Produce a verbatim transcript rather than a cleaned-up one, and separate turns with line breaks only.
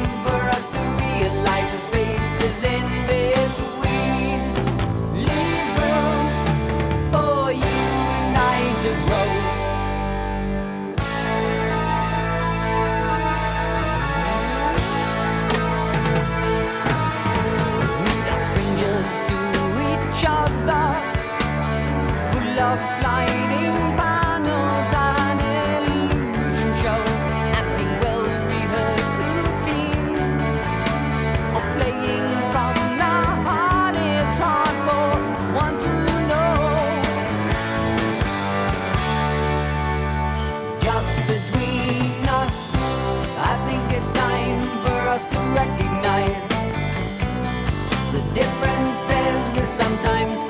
for us to realize the spaces in between. Leave room for you and I to grow. We're not strangers to each other, full of sliding panels and illusion show, acting well-rehearsed routines, or playing from the heart. It's hard for one to know. Just between us, I think it's time for us to recognize the differences we sometimes